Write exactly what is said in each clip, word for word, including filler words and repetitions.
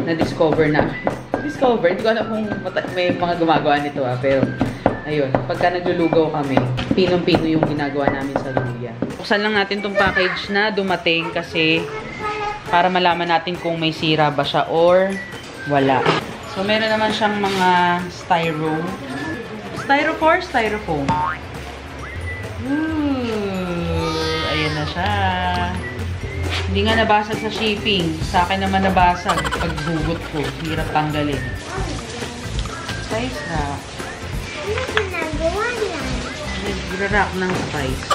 na-discover na. Discover? Hindi ko alam kung may mga gumagawa nito ah. Pero, ayun. Pagka naglulugaw kami, pinong-pino yung ginagawa namin sa luya. Buksan lang natin tong package na dumating kasi para malaman natin kung may sira ba siya or wala. So, meron naman siyang mga styro. Styrofoam, styrofoam. Ooh, ayan na siya. Hindi nga nabasag sa shipping. Sa akin naman nabasag. Pagbugot ko. Hirap tanggalin. Spice rack. Ano ginagawa yan? Nag-rack ng spice.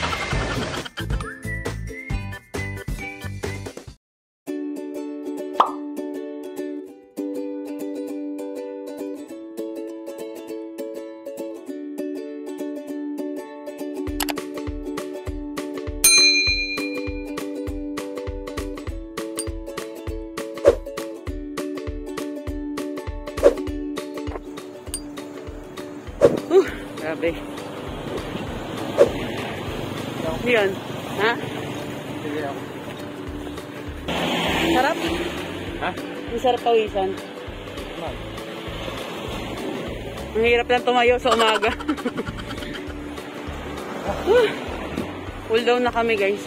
Grabe. Ano yun? Ha? Sarap? Ha? Ang sarap pawisan. Ang hirap lang tumayo sa umaga. Cool down na kami guys.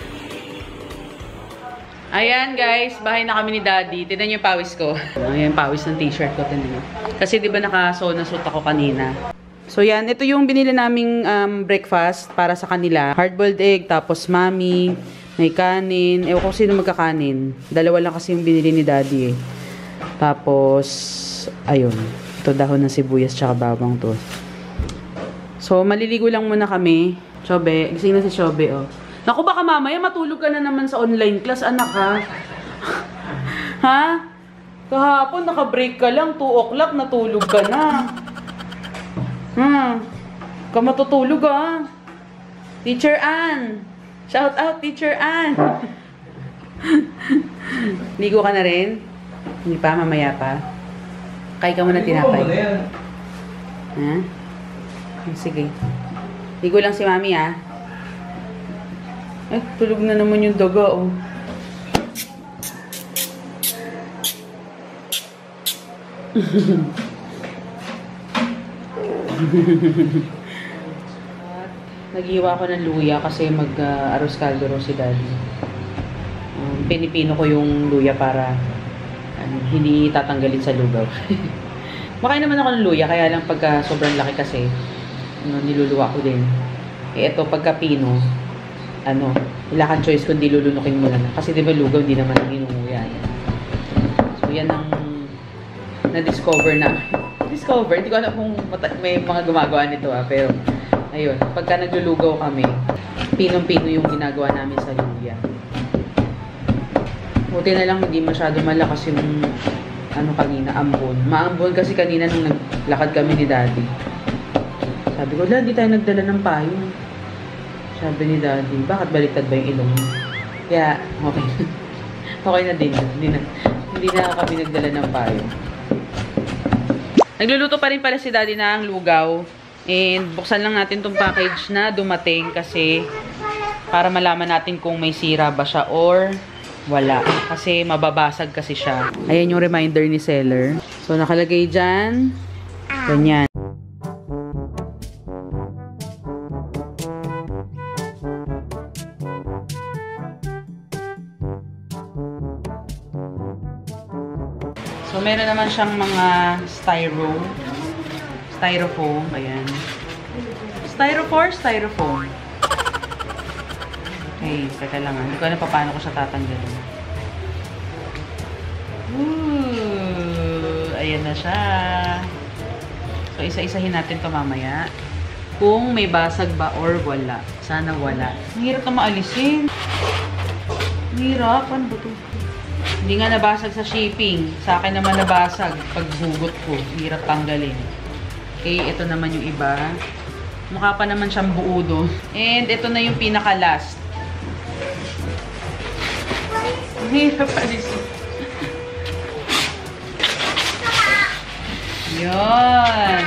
Ayan guys, bahay na kami ni Daddy. Tignan niyo yung pawis ko. Ayan yung pawis ng t-shirt ko. Tignan niyo. Kasi di ba naka-sauna suit ako kanina. So yan, ito yung binili naming um, breakfast para sa kanila. Hard-boiled egg, tapos mami, may kanin. Ewan ko sino magkakanin. Dalawa lang kasi yung binili ni Daddy eh. Tapos, ayun. Ito dahon ng sibuyas tsaka bawang to. So, maliligo lang muna kami. Chobe, gising na si Chobe oh. Naku, baka mamaya matulog ka na naman sa online class, anak ha? Ha? Kahapon, naka-break ka lang. two o'clock, natulog ka na. Hmm. Ka matutulog ah. Teacher Ann. Shout out Teacher Ann. Ligo ka na rin? Hindi pa, mamaya pa. Kaya ka muna tinapay. Ha? Sige. Ligo lang si Mami ah. Eh, tulog na naman yung daga oh. Naghiwa ko ng luya kasi mag-aros uh, caldo si Daddy. Um, pinipino ko yung luya para um, hindi tatanggalin sa lugaw. Makain naman ako ng luya, kaya lang pagka sobrang laki kasi ano, niluluwa ko din. Eh, ito pagka pino, ano, wala kang choice kundi lulunukin mo na. Kasi diba lugaw, hindi naman inunguya. So, yan ang na-discover na. Discover, hindi ko alam kung may mga gumagawa nito ah, pero ayun, pagka naglulugaw kami, pinong-pino yung ginagawa namin sa luya. Buti na lang hindi masyado malakas yung ano kanina, ambon. Maambon kasi kanina nung naglakad kami ni Daddy. Sabi ko, Daddy, tayo nagdala ng payo. Sabi ni Daddy, bakit baliktad ba yung ilong mo? Kaya, okay. Okay na din. Hindi na, hindi na kami nagdala ng payo. Nagluluto pa rin pala si Daddy ng lugaw. And buksan lang natin tong package na dumating kasi para malaman natin kung may sira ba siya or wala. Kasi mababasag kasi siya. Ayan yung reminder ni seller. So nakalagay dyan. Ganyan. So, meron naman siyang mga styro. Styrofoam. Ayan. Styrofoam, styrofoam. Okay, teka lang ah. Hindi ko alam pa paano ko siya tatanggalin. Ooh, ayan na siya. So, isa-isahin natin ito mamaya. Kung may basag ba or wala. Sana wala. Ang hirap na maalisin. Ang hirap. Ano ba ito? Hindi nga nabasag sa shipping. Sa akin naman nabasag. Pagbugot ko. Hirap tanggalin. Okay, ito naman yung iba. Mukha pa naman siyang buo doon. And ito na yung pinaka-last. Hirap alisin. Yun.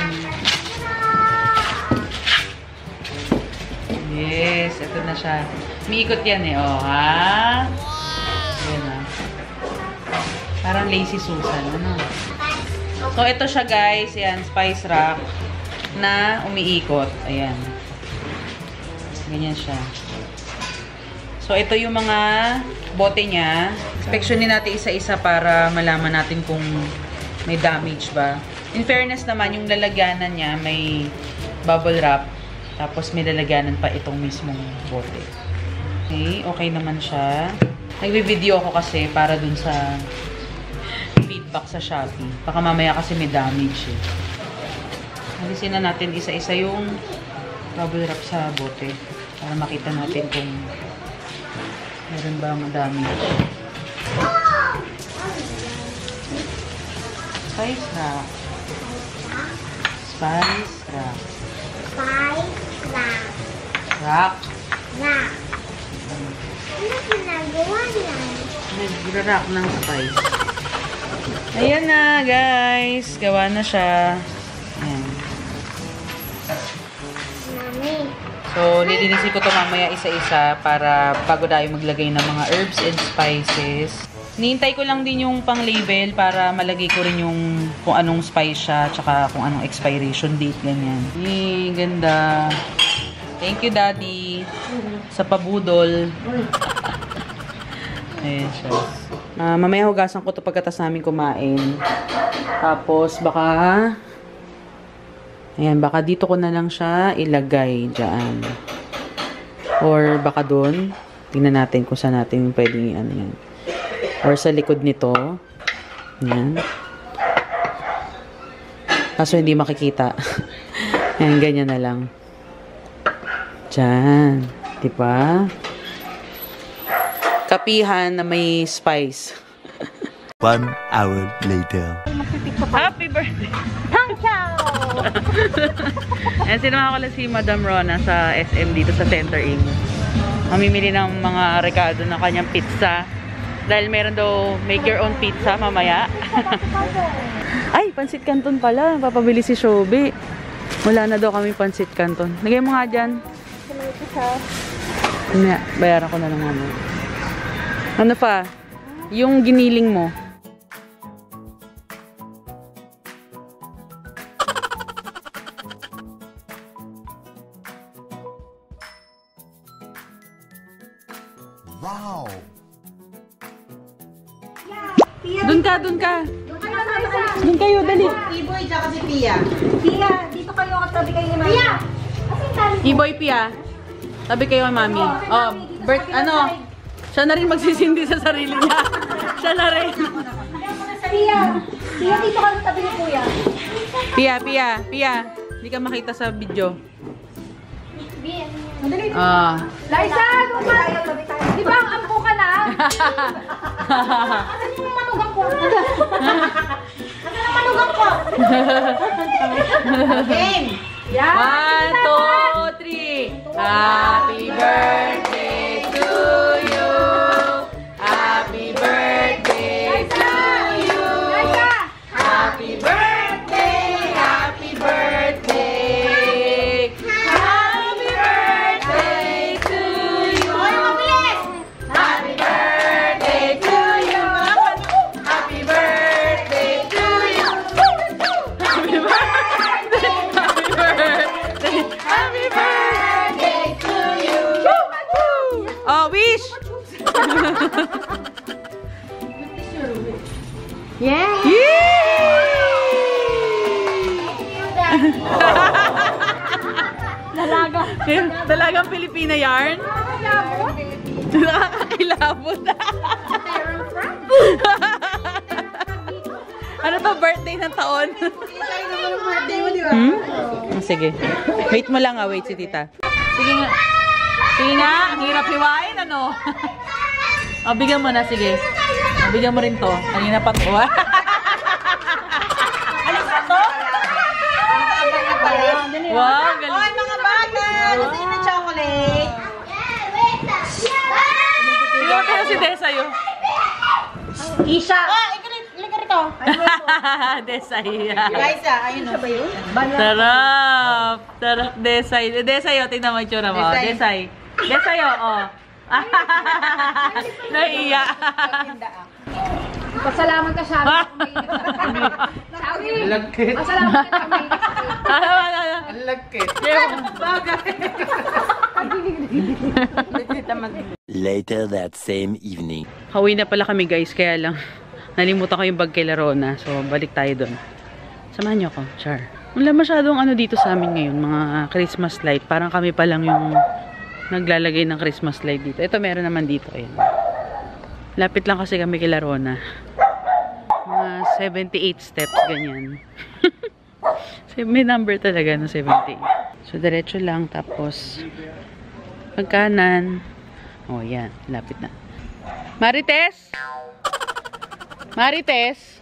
Yes, ito na siya. Umiikot yan eh, oh, ha? Ayan, ha? Parang Lazy Susan. Ano? So, ito siya guys. Yan, spice rack na umiikot. Ayan. Ganyan siya. So, ito yung mga bote niya. Inspeksyonin natin isa-isa para malaman natin kung may damage ba. In fairness naman, yung lalagyanan niya may bubble wrap. Tapos may lalagyanan pa itong mismong bote. Okay, okay naman siya. Nagbi-video ako kasi para dun sa feedback sa Shopee. Baka mamaya kasi may damage eh. Alisin na natin isa-isa yung bubble wrap sa bote. Para makita natin kung meron ba damage. Spice rack. Spice rack. Spice rack. Rack. Rack. Ano ginagawa niya? Nag-rack ng spice. Ayan na, guys. Gawa na siya. Ayan. Mami. So, lilinisin ko ito mamaya isa-isa para bago tayo maglagay ng mga herbs and spices. Nihintay ko lang din yung pang-label para malagay ko rin yung kung anong spice siya tsaka kung anong expiration date, ganyan. Eh, ganda. Thank you, Daddy. Sa pabudol. Ayan siya. Uh, mamaya hugasan ko ito pagkatas namin kumain. Tapos, baka... Ayan, baka dito ko na lang siya ilagay dyan. Or baka doon. Tingnan natin kung saan natin pwedeng ano yan. Or sa likod nito. Ayan. Kaso hindi makikita. Ayan, ganyan na lang. Diyan. Diba? Kapihan na may spice. One hour later. Happy birthday! Ayan, sinama ko lang si Madam Rona sa S M dito sa Center Inn. Mamimili ng mga rekado ng kanyang pizza. Dahil meron daw make your own pizza mamaya. Ay, pansit canton pala. Papabili si Shobi. Wala na daw kami pansit canton. Lagay mo nga dyan. Ano, bayaran ko na lang ano. Ano pa? Yung giniling mo. Wow! Dun ka, dun ka. Dun kayo, dali. Iboy, tsaka si Pia. Pia, dito kayo katabi kayo ni Mami. Pia! Iboy, Pia. Tabi kayo kay Mami. Oh, Bert, ano? Siya na rin magsisindi sa sarili niya. Siya na rin. Pia! Pia, dito kayo katabi ni Kuya. Pia, Pia, Pia. Hindi ka makita sa video. Madali. Ah. Liza, naman! Di ba ang ampo ka na? Asan yung manugang ko? Asan ang manugang ko? Game! Yan! One, two, three. Happy birthday to you. Happy birthday to you. Happy birthday, happy birthday. Happy birthday to you. Happy birthday to you. Happy birthday to you. Happy birthday. Happy birthday. Happy birthday to you. Oh, wish. Yeah! Dalaga. Dalagang Pilipina yarn. Nakakakilabot. Ano to, birthday ng taon? Birthday mo, di ba? Hmm? Sige. Wait mo lang ah, wait si tita. Sige nga. Sige nga, ang hirap hiwain, ano? O, bigyan mo na, sige. O, bigyan mo rin to. Kanina pa to. Alis na to? Wow, galing. Hoy, mga bata! Gusto niyo ng chocolate? Bigyan mo tayo si Desay, oh. Isha! Ah, ikaw rito. Desay. Guys, ah, ayun o. ba yun? Sarap. Sarap, Desay. Desay, oh. Tingnan mo yung tsura mo. Desay. Desay, oh. Oh. Naiya. Pasalamat ka siya. Sabi. Lagkit. Pasalamat ka kami. Ang lagkit. Later that same evening. Hawi na pala kami guys, kaya lang nalimutan ko yung bag kay Larona. So, balik tayo doon. Samahan niyo ako, Char. Wala masyadong ano dito sa amin ngayon, mga Christmas light. Parang kami pa lang yung naglalagay ng Christmas light dito. Ito meron naman dito. Ayan. Lapit lang kasi kami kay Larona. Mga seventy-eight steps, ganyan. May number talaga no, seventy-eight. So, diretso lang. Tapos, pagkanan. Oh, yan. Lapit na. Marites! Marites!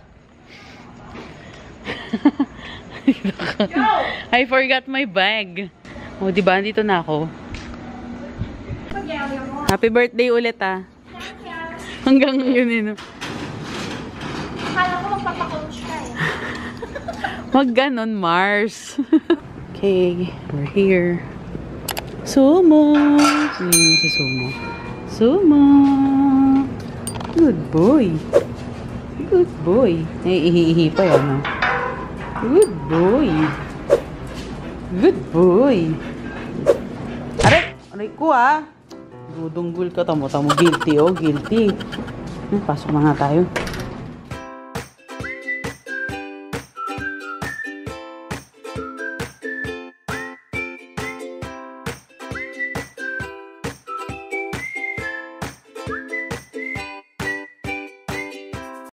I forgot my bag. Oh, di ba? Andito na ako. Happy birthday ulit, ah. Hanggang ngayon, eh, no? Akala ko magpapacoach ka eh. Wag ganon, Mars. Okay, we're here. Sumo! Sino yun si Sumo? Sumo! Good boy. Good boy. Naiihi pa yan, no? Good boy. Good boy. Aray! Aray ko, ah. Dudunggol ka. Tamo-tamo. Guilty, oh. Guilty. Pasok na nga tayo.